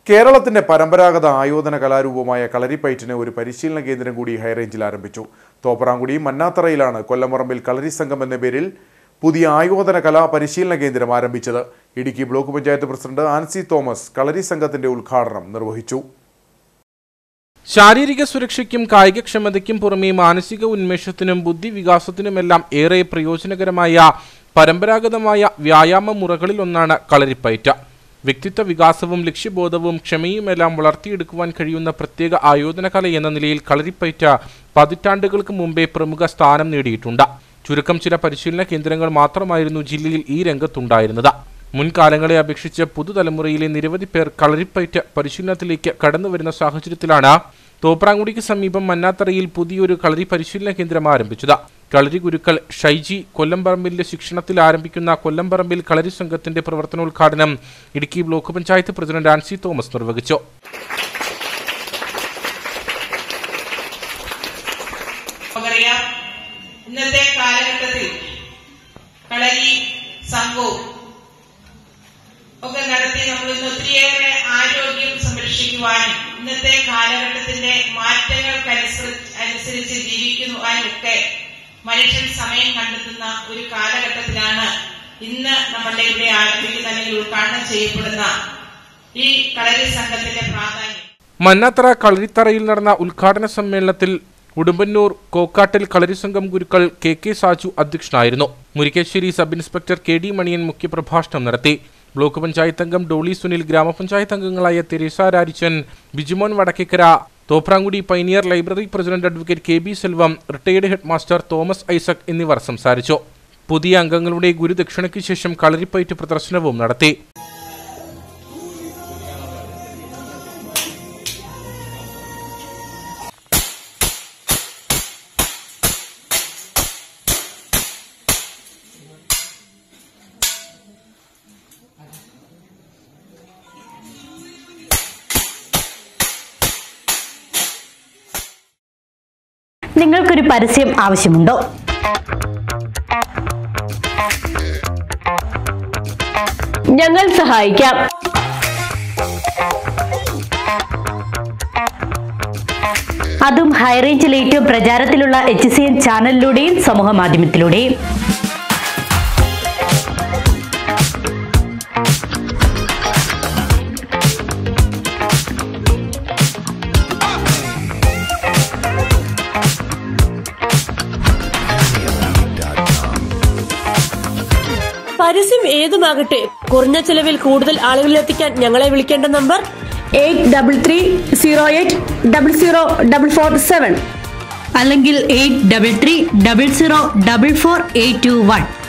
കേരളത്തിന്റെ പരമ്പരാഗത ആയോധന കലാരൂപമായ കളരിപ്പയറ്റിന് ഒരു പരിശീലന കേന്ദ്രം കൂടി ഹൈറേഞ്ചിൽ ആരംഭിച്ചു. തോപ്രാംകുടി മന്നാത്തറയിലാണ് കൊല്ലംപറമ്പിൽ കളരി സംഘം എന്ന പേരിൽ പുതിയ ആയോധന കലാ പരിശീലന കേന്ദ്രം ആരംഭിച്ചത്. ഇടുക്കി ബ്ലോക്ക് പഞ്ചായത്ത് പ്രസിഡന്റ് ആൻസി തോമസ് കളരി സംഘത്തിന്റെ ഉദ്ഘാടനം നിർവഹിച്ചു. ശാരീരിക സുരക്ഷയ്ക്കും കായികക്ഷമതയ്ക്കും പുറമെ മാനസിക ഉന്മേഷത്തിനും ബുദ്ധിവികാസത്തിനുമെല്ലാം ഏറെ പ്രയോജനകരമായ പരമ്പരാഗതമായ വ്യായാമ മുറകളിലൊന്നാണ് കളരിപ്പയറ്റ്. വ്യക്തിത്വ വികാസവും ലക്ഷ്യബോധവും ക്ഷമയുമെല്ലാം വളർത്തിയെടുക്കുവാൻ കഴിയുന്ന പ്രത്യേക ആയോധന കല എന്ന നിലയിൽ കളരിപ്പയറ്റ് പതിറ്റാണ്ടുകൾക്ക് മുമ്പേ പ്രമുഖ സ്ഥാനം നേടിയിട്ടുണ്ട്. ചുരുക്കം ചില പരിശീലന കേന്ദ്രങ്ങൾ മാത്രമായിരുന്നു ജില്ലയിൽ ഈ രംഗത്തുണ്ടായിരുന്നത്. മുൻകാലങ്ങളെ അപേക്ഷിച്ച് പുതുതലമുറയിലെ നിരവധി പേർ കളരിപ്പയറ്റ് പരിശീലനത്തിലേക്ക് കടന്നുവരുന്ന സാഹചര്യത്തിലാണ് തോപ്രാംകുടിക്ക് സമീപം മന്നാത്തറയിൽ പുതിയൊരു കളരി പരിശീലന കേന്ദ്രം ആരംഭിച്ചത്. കളരി ഗുരുക്കൾ ഷൈജി കൊല്ലംപറമ്പിലിന്റെ ശിക്ഷണത്തിൽ ആരംഭിക്കുന്ന കൊല്ലംപറമ്പിൽ കളരി സംഘത്തിന്റെ പ്രവർത്തനോദ്ഘാടനം ഇടുക്കി ബ്ലോക്ക് പഞ്ചായത്ത് പ്രസിഡന്റ് ആൻസി തോമസ് നിർവഹിച്ചു. ഇന്നത്തെ കാലഘട്ടത്തിൽ കളരി സംഘവും ഒക്കെ നടത്തി നമ്മൾ ഇന്ന് ഒത്തിരിയേറെ ആരോഗ്യം സംരക്ഷിക്കുവാനും ഇന്നത്തെ കാലഘട്ടത്തിന്റെ മാറ്റങ്ങൾക്കനുസരിച്ച് ജീവിക്കുവാനുമൊക്കെ മനുഷ്യൻ സമയം കണ്ടെത്തുന്ന ഒരു കാലഘട്ടത്തിലാണ് ഇന്ന് നമ്മളുടെ ഇവിടെ ആരംഭിക്കുന്ന അല്ലെങ്കിൽ ഉദ്ഘാടനം ചെയ്യപ്പെടുന്ന ഈ കളരി സംഘത്തിന്റെ പ്രാധാന്യം. മന്നാത്തറ കളരിത്തറയിൽ നടന്ന ഉദ്ഘാടന സമ്മേളനത്തിൽ ഉടുമ്പന്നൂർ കോക്കാട്ടിൽ കളരി സംഘം ഗുരുക്കൾ കെ സാജു അധ്യക്ഷനായിരുന്നു. Murikkassery sub inspector K Maniyan മുഖ്യപ്രഭാഷണം നടത്തി. ബ്ലോക്ക് പഞ്ചായത്ത് അംഗം ഡോളി സുനിൽ, ഗ്രാമപഞ്ചായത്ത് അംഗങ്ങളായ Theresa Rarichan, Bijumon Vadakkekkara, Thopramkudy pioneer library president advocate K Selvam, retired headmaster Thomas Isaac എന്നിവർ സംസാരിച്ചു. പുതിയ അംഗങ്ങളുടെ ഗുരുദക്ഷിണയ്ക്ക് ശേഷം കളരിപ്പയറ്റ് പ്രദർശനവും നടത്തി. നിങ്ങൾക്കൊരു പരസ്യം ആവശ്യമുണ്ടോ? ഞങ്ങൾ സഹായിക്കാം. അതും ഹൈറേഞ്ചിൽ ഏറ്റവും പ്രചാരത്തിലുള്ള HCN ചാനലിലൂടെയും സമൂഹ മാധ്യമത്തിലൂടെയും. പരസ്യം ഏതുമാകട്ടെ, കുറഞ്ഞ ചെലവിൽ കൂടുതൽ ആളുകളിലെത്തിക്കാൻ ഞങ്ങളെ വിളിക്കേണ്ട നമ്പർ 8330004447 അല്ലെങ്കിൽ 8330044821.